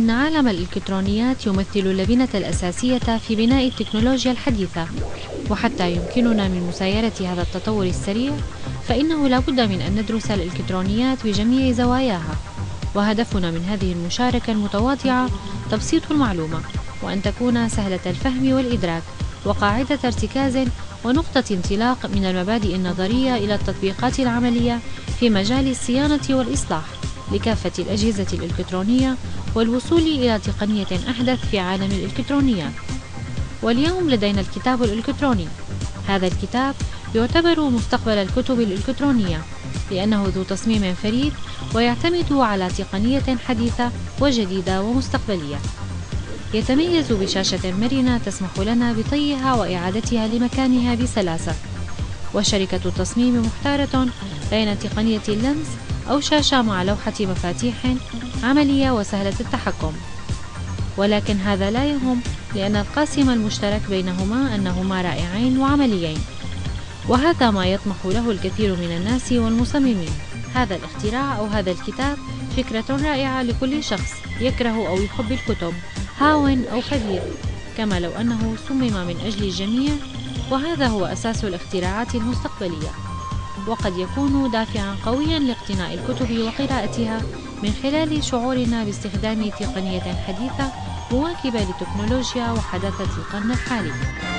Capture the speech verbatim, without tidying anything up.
إن عالم الإلكترونيات يمثل اللبنة الأساسية في بناء التكنولوجيا الحديثة، وحتى يمكننا من مسايرة هذا التطور السريع فإنه لا بد من أن ندرس الإلكترونيات بجميع زواياها. وهدفنا من هذه المشاركة المتواضعة تبسيط المعلومة، وأن تكون سهلة الفهم والإدراك، وقاعدة ارتكاز ونقطة انطلاق من المبادئ النظرية إلى التطبيقات العملية في مجال الصيانة والإصلاح لكافة الأجهزة الإلكترونية، والوصول إلى تقنية أحدث في عالم الإلكترونيات. واليوم لدينا الكتاب الإلكتروني. هذا الكتاب يعتبر مستقبل الكتب الإلكترونية، لأنه ذو تصميم فريد ويعتمد على تقنية حديثة وجديدة ومستقبلية. يتميز بشاشة مرنة تسمح لنا بطيها وإعادتها لمكانها بسلاسة، وشركة تصميم محتارة بين تقنية اللمس أو شاشة مع لوحة مفاتيح عملية وسهلة التحكم. ولكن هذا لا يهم، لأن القاسم المشترك بينهما أنهما رائعين وعمليين، وهذا ما يطمح له الكثير من الناس والمصممين. هذا الاختراع أو هذا الكتاب فكرة رائعة لكل شخص يكره أو يحب الكتب، هاون أو خبير، كما لو أنه صمم من أجل الجميع، وهذا هو أساس الاختراعات المستقبلية، وقد يكون دافعا قويا لاقتناء الكتب وقراءتها من خلال شعورنا باستخدام تقنية حديثة مواكبة لتكنولوجيا وحداثة القرن الحالي.